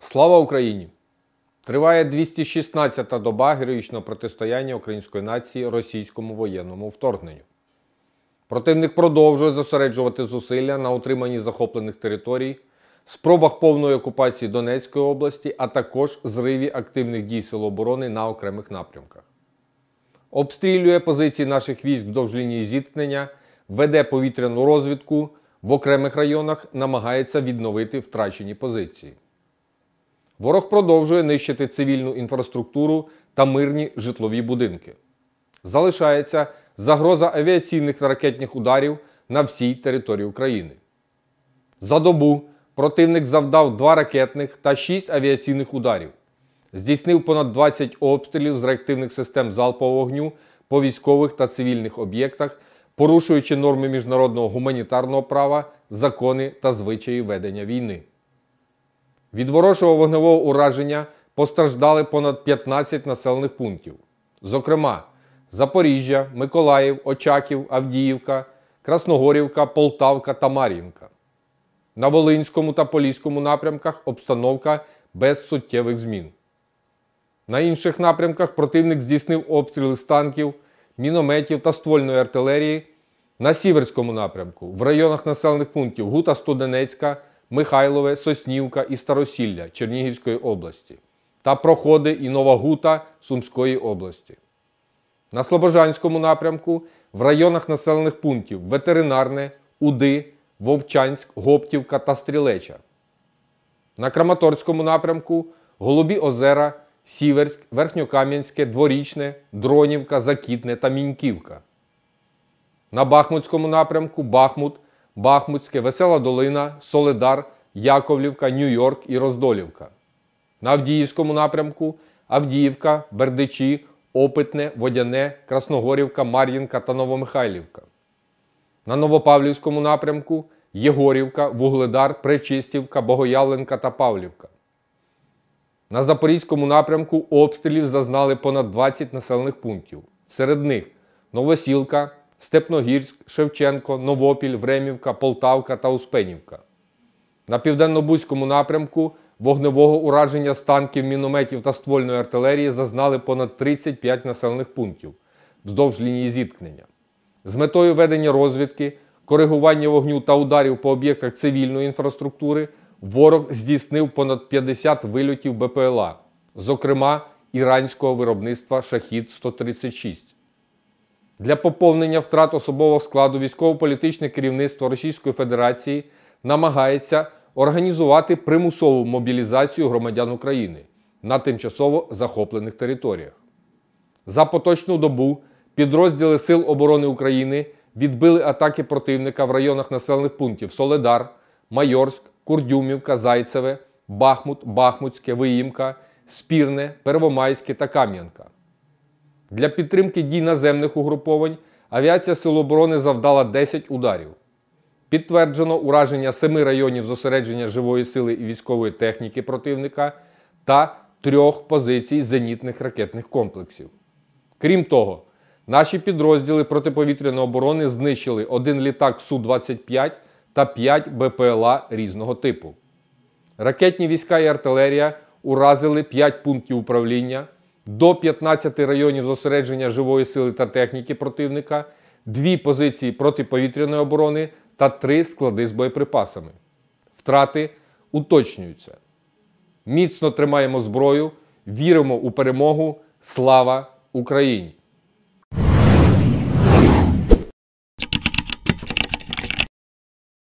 Слава Україні! Триває 216-та доба героїчного протистояння української нації російському воєнному вторгненню. Противник продовжує зосереджувати зусилля на утриманні захоплених територій, спробах повної окупації Донецької області, а також зриві активних дій Сил оборони на окремих напрямках. Обстрілює позиції наших військ вздовж лінії зіткнення, веде повітряну розвідку, в окремих районах намагається відновити втрачені позиції. Ворог продовжує нищити цивільну інфраструктуру та мирні житлові будинки. Залишається загроза авіаційних та ракетних ударів на всій території України. За добу противник завдав 2 ракетних та 6 авіаційних ударів. Здійснив понад 20 обстрілів з реактивних систем залпового вогню по військових та цивільних об'єктах, порушуючи норми міжнародного гуманітарного права, закони та звичаї ведення війни. Від ворожого вогневого ураження постраждали понад 15 населених пунктів. Зокрема, Запоріжжя, Миколаїв, Очаків, Авдіївка, Красногорівка, Полтавка та Мар'їнка. На Волинському та Поліському напрямках обстановка без суттєвих змін. На інших напрямках противник здійснив обстріли з танків, мінометів та ствольної артилерії. На Сіверському напрямку в районах населених пунктів Гута-Студенецька, Михайлове, Соснівка і Старосілля Чернігівської області та Проходи і Нова Гута Сумської області. На Слобожанському напрямку в районах населених пунктів Ветеринарне, Уди, Вовчанськ, Гоптівка та Стрілеча. На Краматорському напрямку Голубі озера, Сіверськ, Верхньокам'янське, Дворічне, Дронівка, Закітне та Міньківка. На Бахмутському напрямку Бахмут, Бахмутське, Весела Долина, Соледар, Яковлівка, Нью-Йорк і Роздолівка. На Авдіївському напрямку Авдіївка, Бердичі, Опитне, Водяне, Красногорівка, Мар'їнка та Новомихайлівка. На Новопавлівському напрямку Єгорівка, Вугледар, Пречистівка, Богоявленка та Павлівка. На Запорізькому напрямку обстрілів зазнали понад 20 населених пунктів. Серед них Новосілка, Степногірськ, Шевченко, Новопіль, Времівка, Полтавка та Успенівка. На Південно-Бузькому напрямку вогневого ураження з танків, мінометів та ствольної артилерії зазнали понад 35 населених пунктів вздовж лінії зіткнення. З метою ведення розвідки, коригування вогню та ударів по об'єктах цивільної інфраструктури ворог здійснив понад 50 вильотів БПЛА, зокрема іранського виробництва «Шахід-136». Для поповнення втрат особового складу військово-політичне керівництво Російської Федерації намагається організувати примусову мобілізацію громадян України на тимчасово захоплених територіях. За поточну добу підрозділи Сил оборони України відбили атаки противника в районах населених пунктів Соледар, Майорськ, Курдюмівка, Зайцеве, Бахмут, Бахмутське, Виїмка, Спірне, Первомайське та Кам'янка. Для підтримки дій наземних угруповань авіація Сил оборони завдала 10 ударів. Підтверджено ураження 7 районів зосередження живої сили і військової техніки противника та 3 позицій зенітних ракетних комплексів. Крім того, наші підрозділи протиповітряної оборони знищили 1 літак Су-25 та 5 БПЛА різного типу. Ракетні війська і артилерія уразили 5 пунктів управління, до 15 районів зосередження живої сили та техніки противника, 2 позиції протиповітряної оборони та 3 склади з боєприпасами. Втрати уточнюються. Міцно тримаємо зброю, віримо у перемогу. Слава Україні!